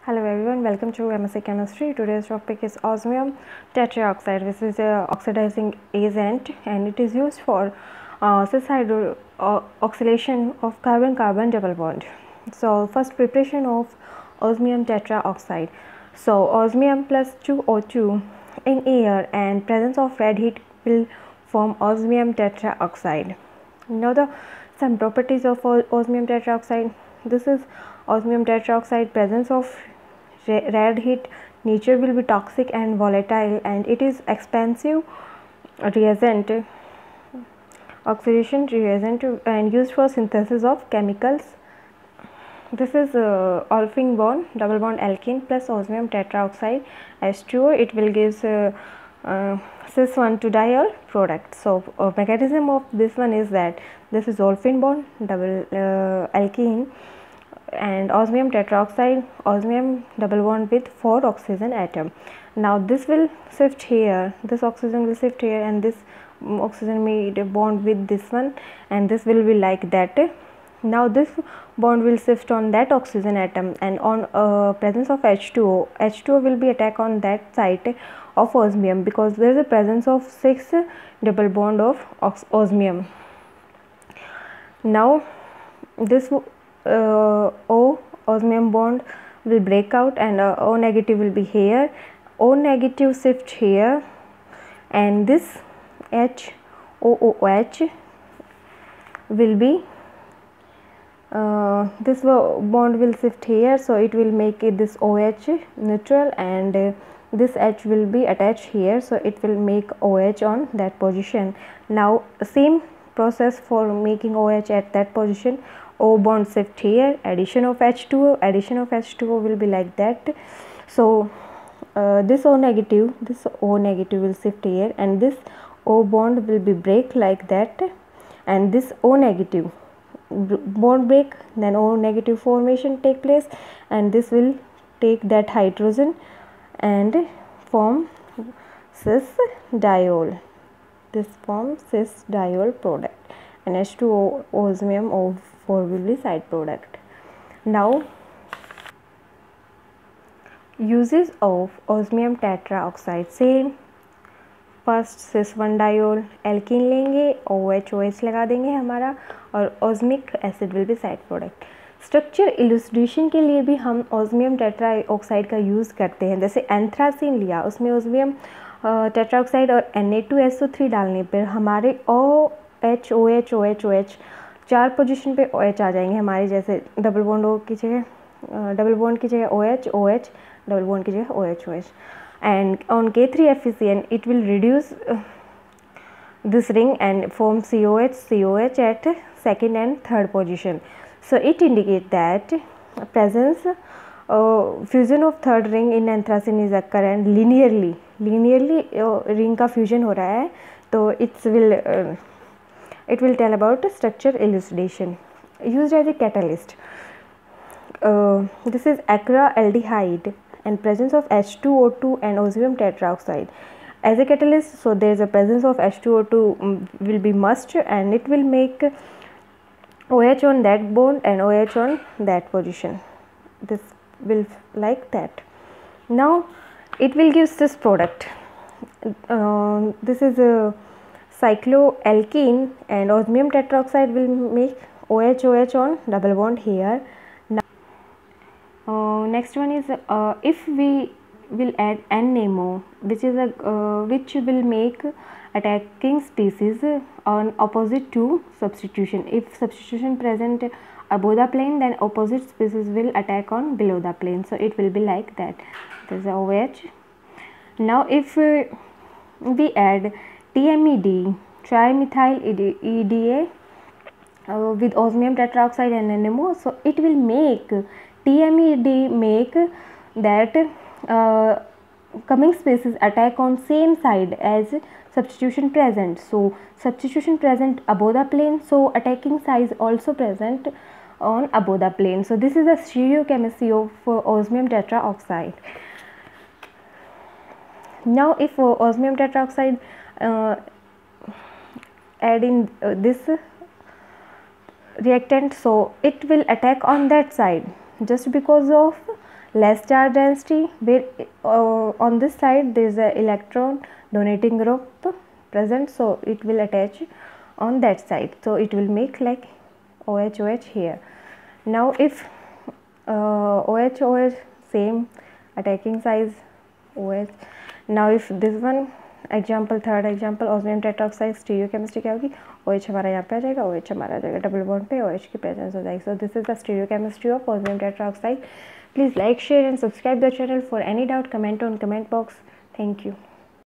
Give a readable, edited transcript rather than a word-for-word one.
Hello everyone, welcome to MSc Chemistry. Today's topic is osmium tetraoxide, which is a oxidizing agent and it is used for cis hydroxylation of carbon-carbon double bond. So first, preparation of osmium tetraoxide. So osmium plus 2O2 in air and presence of red heat will form osmium tetraoxide. Now some properties of osmium tetraoxide. This is osmium tetraoxide. Presence of red heat. Nature will be toxic and volatile, and it is expensive reagent, oxidation reagent, and used for synthesis of chemicals. This is olefin bond, double bond alkene plus osmium tetraoxide H2O. It will give cis 1,2-diol product. So mechanism of this one is that this is olefin bond, double alkene, and osmium tetraoxide, osmium double bond with 4 oxygen atom. Now this will shift here, this oxygen will shift here, and this oxygen made a bond with this one, and this will be like that. Now this bond will shift on that oxygen atom, and on presence of H2O, H2O will be attack on that site of osmium because there is a presence of 6 double bond of osmium. Now this O osmium bond will break out, and O negative will be here. O negative shift here, and this HOOH will be this bond will shift here, so it will make it this OH neutral, and this H will be attached here, so it will make OH on that position. Now same process for making OH at that position. O bond shift here, addition of H2O will be like that. So this O negative will shift here, and this O bond will be break like that, and this O negative bond break, then O negative formation take place, and this will take that hydrogen and form cis diol. This forms cis diol product, and H2O osmium O4 will be side product. Now uses of osmium tetraoxide. Same, first cis 1 diol alkene लेंगे, OH लगा देंगे हमारा, और osmic acid will be side product. Structure illustration के लिए भी हम osmium tetroxide का यूज़ करते हैं. जैसे एंथ्रासिन लिया, उसमें ऑस्मियम टेट्राऑक्साइड और Na2SO3 डालने पर हमारे OH 4 पोजीशन पे OH आ जाएंगे हमारे. जैसे डबल बॉन्ड O की जगह OH, डबल बॉन्ड की जगह OH. And on K3FeCN it will reduce this ring and form COH at second and third position. So it indicates that presence fusion of third ring in anthracene is occur, and linearly ring का fusion हो रहा है, तो it will tell about structure elucidation. Used as a catalyst. This is acraldehyde and presence of H2O2 and osmium tetraoxide as a catalyst. So there is a presence of H2O2 will be must, and it will make OH on that bond and OH on that position. This will like that. Now it will give this product. This is a cycloalkene, and osmium tetraoxide will make OH on double bond here. Next one is if we will add NMO, which will make attacking species on opposite to substitution. If substitution present above the plane, then opposite species will attack on below the plane. So it will be like that. This is OH. Now if we add TMED, trimethyl EDA, with osmium tetraoxide and NMO, so it will make TMED make that coming species attack on same side as substitution present. So substitution present above the plane, so attacking side also present on above the plane. So this is the stereochemistry of osmium tetraoxide. Now if osmium tetraoxide add in this reactant, so it will attack on that side just because of less charge density, where on this side there is a electron donating group present, so it will attach on that side, so it will make like OH here. Now if OH same attacking size OH. now if this one example, third example osmium tetraoxide stereochemistry क्या होगी, OH हमारा यहाँ पे आ जाएगा, OH हमारा आ जाएगा, double bond पे OH की प्रेजेंस हो जाएगी. So this is the stereochemistry of osmium tetraoxide. Please like, share and subscribe the channel. For any doubt, comment on comment box. Thank you.